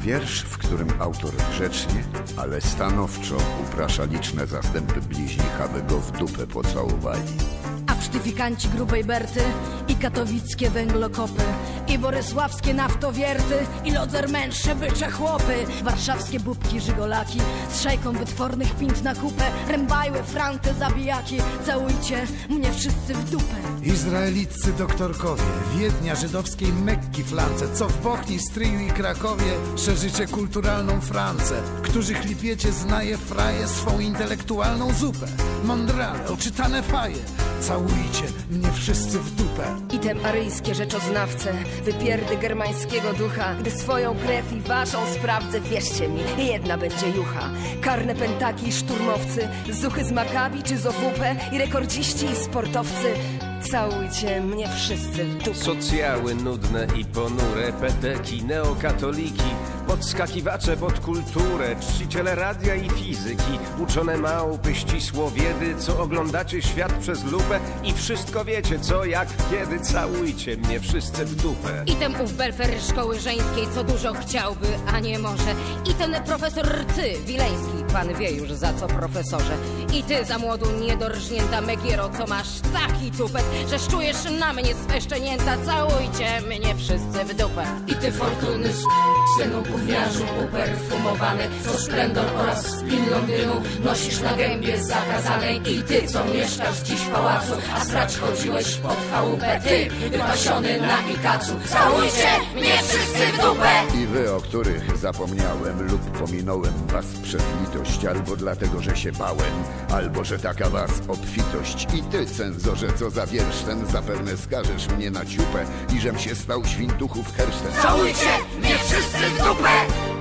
Wiersz, w którym autor grzecznie, ale stanowczo uprasza liczne zastępy bliźnich, aby go w dupę pocałowali. A psztyfikanci grubej Berty i katowickie węglokopy i borysławskie naftowierty i lodzermęższe bycze chłopy, warszawskie bubki żygolaki z szajką wytwornych pint na kupę, rębajły, franty, zabijaki, całujcie mnie wszyscy w dupę. Izraeliccy doktorkowie, Wiednia, żydowskiej Mekki flance, co w Bochni, Stryju i Krakowie szerzycie kulturalną Francę, którzy chlipiecie znaje fraje swą intelektualną zupę, mądrale, oczytane faje, całujcie mnie wszyscy w dupę. I te aryjskie rzeczoznawce, wypierdy germańskiego ducha, gdy swoją krew i waszą sprawdzę, wierzcie mi, jedna będzie jucha. Karne pentaki i szturmowcy, zuchy z Makabi czy z OWP i rekordziści i sportowcy, całujcie mnie wszyscy w dupę. Socjały nudne i ponure, pedeki, neokatoliki, podskakiwacze pod kulturę, czciciele radia i fizyki, uczone małpy, ścisłowiedy, co oglądacie świat przez lupę i wszystko wiecie co, jak, kiedy, całujcie mnie wszyscy w dupę. I ten ów belfer szkoły żeńskiej, co dużo chciałby, a nie może. I ten profesor Wileński, pan wie już za co, profesorze. I ty za młodu niedorżnięta Megiero, co masz taki tupet, że szczujesz na mnie swe szczenięta, całujcie mnie wszyscy w dupę. I ty fortuny synu gówniarzu uperfumowany, co splendor oraz spin Londynu nosisz na gębie zakazanej. I ty, co mieszkasz dziś w pałacu, a sprać chodziłeś pod chałupę, ty, wypasiony na Ikacu, całujcie mnie wszyscy w dupę. I wy, o których zapomniałem lub pominąłem was przez litość, albo dlatego, że się bałem, albo że taka was obfitość. I ty, cenzorze, co za wiersz ten, zapewne skażesz mnie na ciupę i żem się stał świntuchów hersztem. Całujcie mnie wszyscy w dupę.